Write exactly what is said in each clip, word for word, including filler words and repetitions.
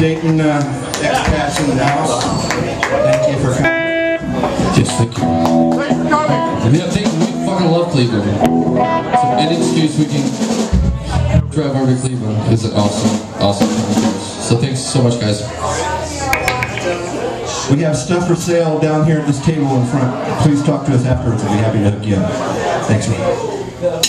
Dayton uh, expats in the house. Thank you for coming. Yes, thank you. Thanks for coming. Yeah, thank you. We fucking love Cleveland. So any excuse we can drive over to Cleveland is an awesome, awesome thing. So thanks so much, guys. We have stuff for sale down here at this table in front. Please talk to us afterwards. We'll be happy to hook you up. Thanks, man.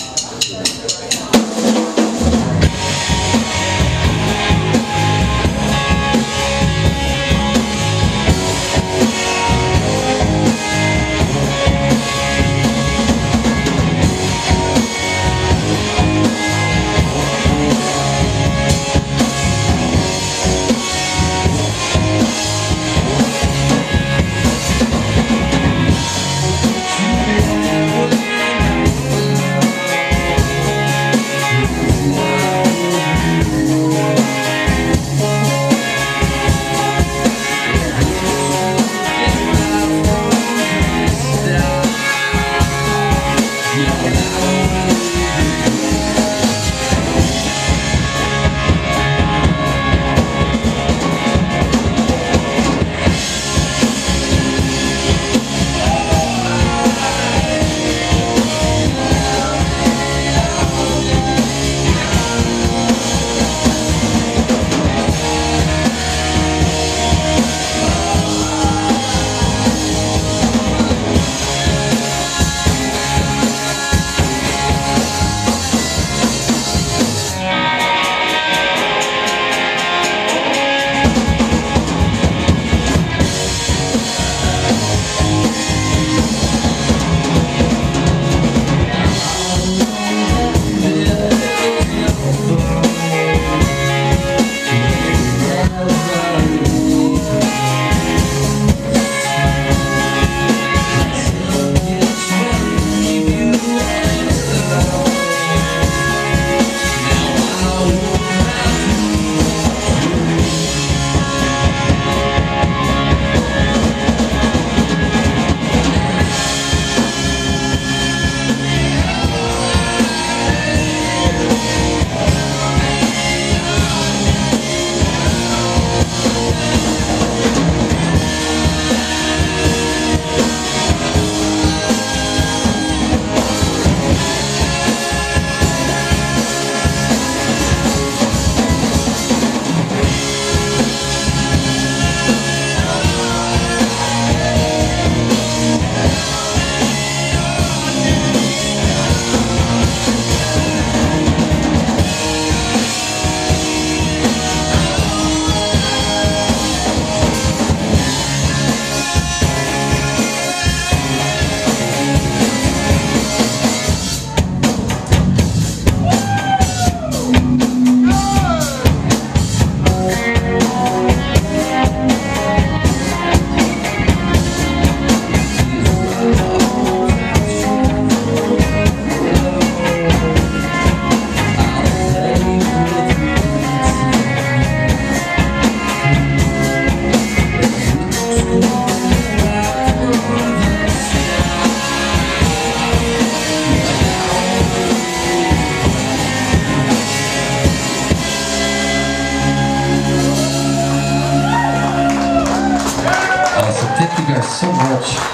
Thank you guys so much.